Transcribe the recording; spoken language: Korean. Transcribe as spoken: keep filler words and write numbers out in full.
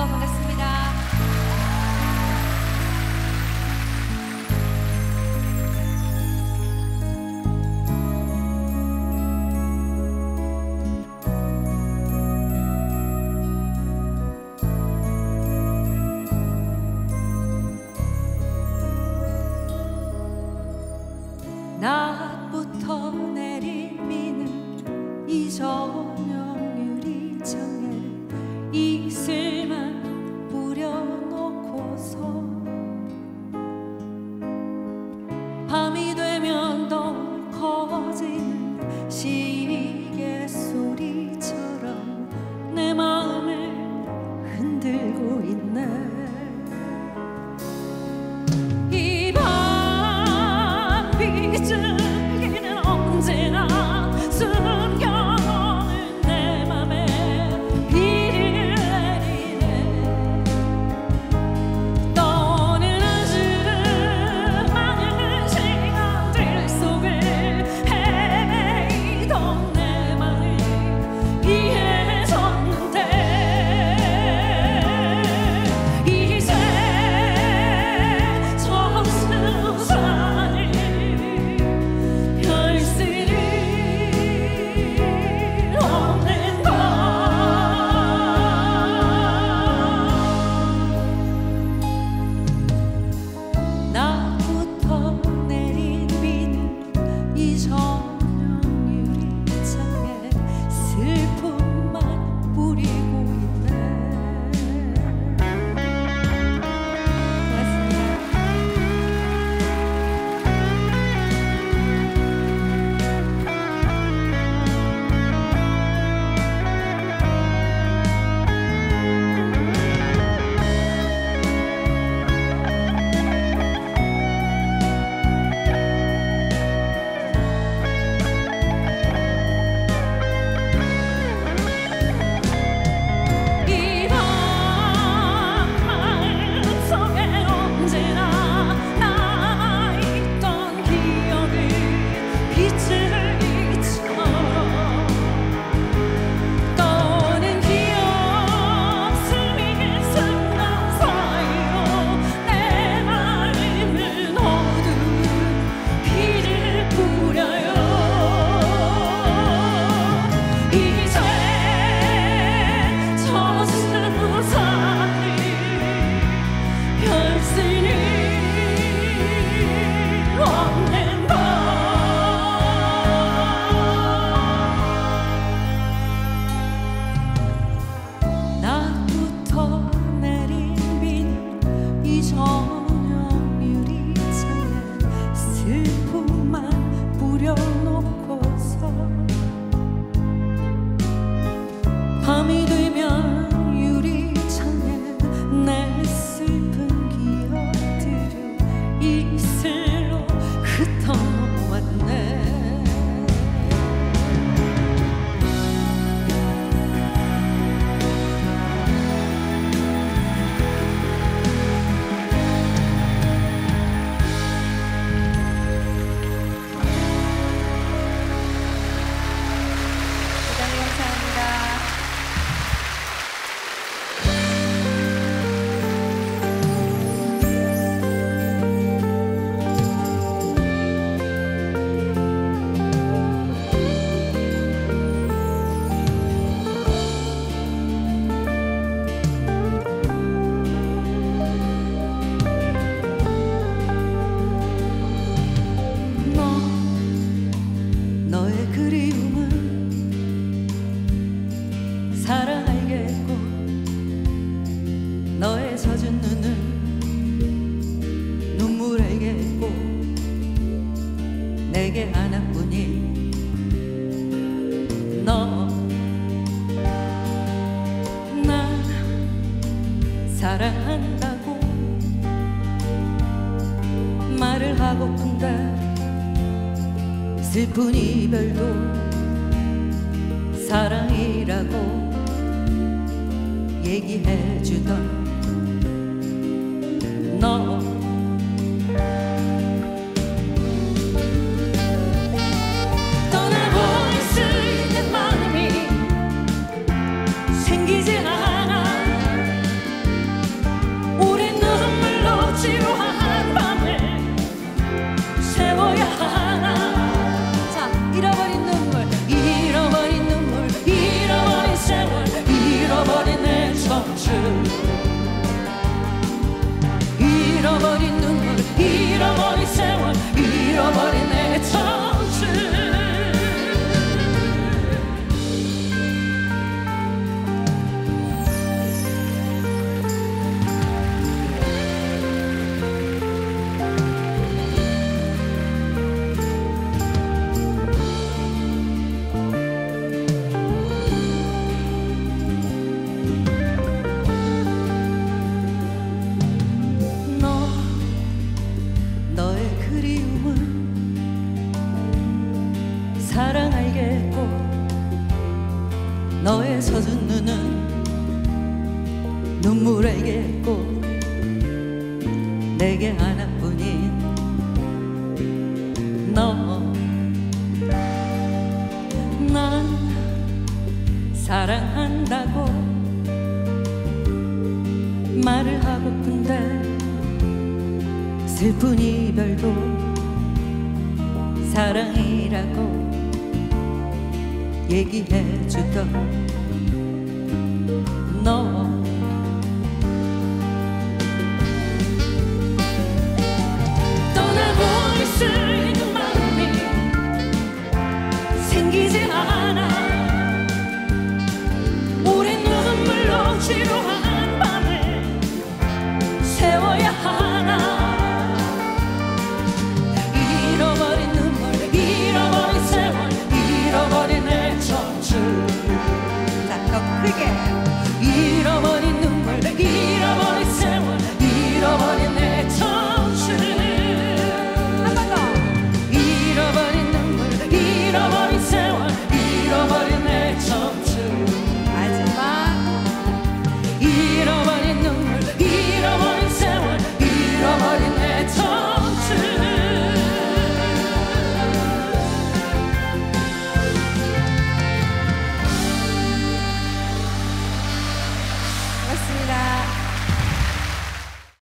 반갑습니다. 낮부터 내리미는 이 저녁 유리창에 이슬만 뿌려놓고서 밤이 되면 더 커지는 시계 소리처럼 내 마음을 흔들고 있네. 밤이 되면 유리창에 내 슬픈 기억들을 이슬로 흩어놓았네. 대단히 감사합니다. 너의 그리움은 사랑 알겠고 너의 젖은 눈은 눈물 알겠고 내게 하나뿐인 너 나 사랑한다고 말을 하고픈데 슬픈 이별도 사랑이라고 얘기해주던 너 떠나볼 수 있는 마음이 생기지 않아. 너의 젖은 눈은 눈물의 겠고 내게 하나뿐인 너. 난 사랑한다고 말을 하고픈데 슬픈 이별도 사랑이라고 얘기해주던 너. 떠나고 있을 그 마음이 생기지 않아. 오랜 눈물로 지루한 밤을 세워야 하나. 잃어버린 눈물, 잃어버린 세월, 잃어버린 내 청춘. 자, 더 크게.